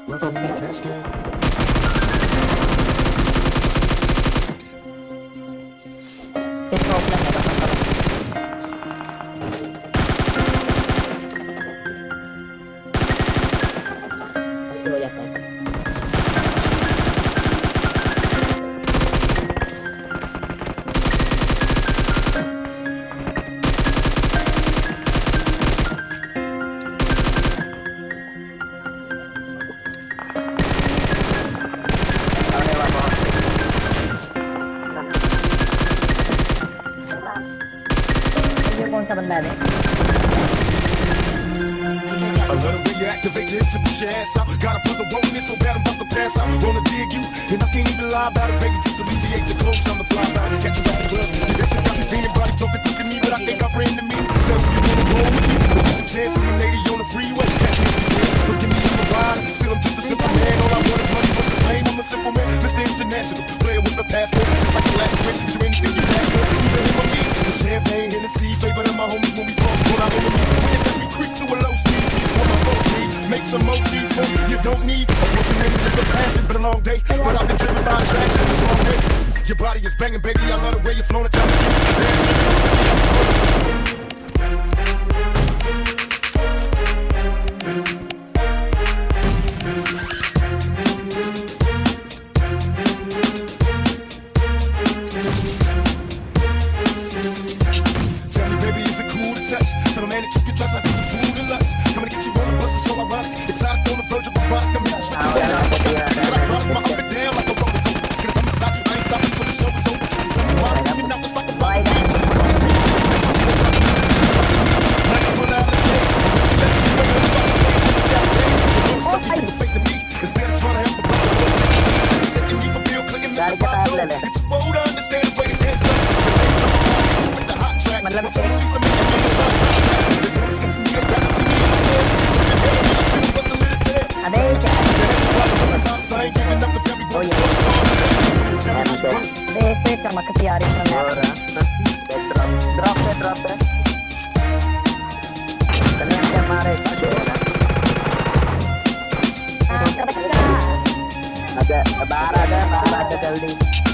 That's good. Smoke lang ito. Kuya to. Sa banda rin. I love the way you activate your hips and put your ass out. Gotta put the woe in it so bad I'm about to pass out. Wanna dig you, and I can't even lie about it, baby. Just alleviate your clothes, I'm the fly by. Got you at the club, your hips have got me feeling, body talking quick to me, but I think I ran to me. Now if you wanna roll with me, but there's a chance for a lady on the freeway. Catch me if you can, but give me in the ride. Still I'm just a simple man, all I want is money, what's the claim? I'm a simple man, Mr. International, player with a passport, just like the last race, get you anything you ask for. Even in my meat, the champagne, Hennessy, favorite of my homies when we talk, pull out enemies. Witness as we creep to a low speed, what my folks need, make some emojis, hope you don't need a fortune in with the passion, but a long day, but I've been driven by attraction, it's all day. Your body is banging, baby, I love the way you're flowing, tell me, give me your damn shit. Tell me, baby, is it cool to touch? Tell a man that you can trust, not just a fool and lust. Coming to get you on the bus, it's so ironic. It's out on the verge of a rock. I'm hitting switches on this fucking feel like product, my up and down like a roller coaster. Get up inside you, I ain't stopping till the show is over. Something wild, coming out, it's like a rock. Nice one out, let's hit. Let's get away with the fucking face. Tell people fake to me instead of trying to help a brother. Mistaking me for Bill clicking Mr. Bob. It's bold to understand the way it is. With the hot tracks, I'm telling you something. Oh iya. DP sama kesiarin sama drop deh. Ternyata kemarin ada bara ada jल्दी